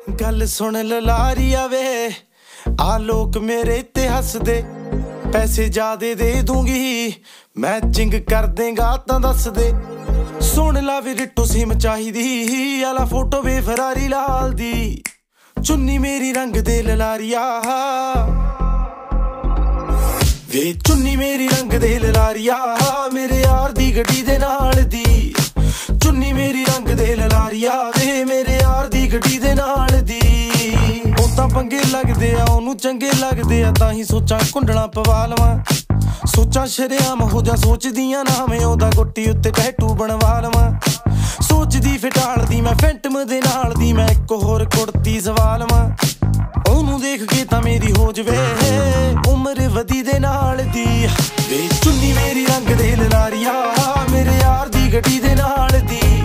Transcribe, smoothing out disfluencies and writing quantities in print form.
गल सुन ललारिया वे आ लोग मेरे ते हसदे पैसे ज्यादा दे दूंगी मैचिंग कर देगा तां दस दे सुन ला वे रिट्टो सिम चाहिदी आला फोटो वे फरारी लाल दी चुन्नी मेरी रंग दे ललारिया वे चुन्नी मेरी रंग दे ललारिया मेरे यार दी गड्डी दे नाल दी चुन्नी मेरी रंग दे ललारिया वे मेरे यार दी गड्डी दे नाल दी ओ तां पंगे लगदे आ ओनू चंगे लगदे आ तां ही सोचां कुंडला पवा लवां सोचां शरेआम हो जा सोचदियां ना मैं ओदा गोटी उत्ते टैटू बनवा लवां सोचदी फिटाल दी मैं फैंटम दे नाल दी मैं इक होर कुड़ती सवा लवां ओनू देख के तां मेरी हो जवे उम्र वधी दे नाल दी वे चुन्नी मेरी रंग दे ललारिया मेरे यार दी गड्डी दे नाल दी